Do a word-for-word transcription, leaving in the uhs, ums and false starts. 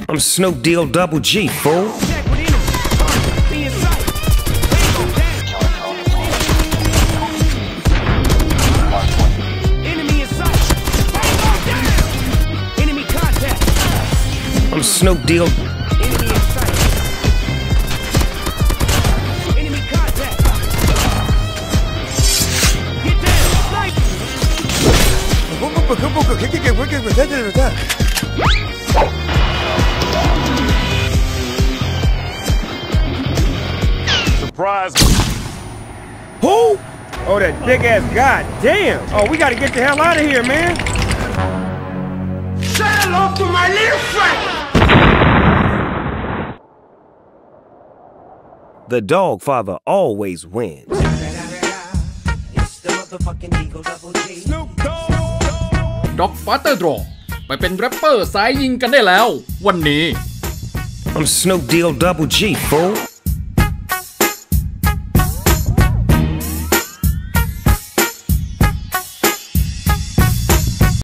I'm Snoop Deal Double G, fool. I'm Snoop Deal. Surprise. Who? Oh, that big ass goddamn. Oh, we gotta get the hell out of here, man. Say hello to my little friend. The dog father always wins. ด็อกฟาสเตอร์ดรอไปเป็นแรปเปอร์สายยิงกันได้แล้ววันนี้ I'm Snoop Deal Double G, fool.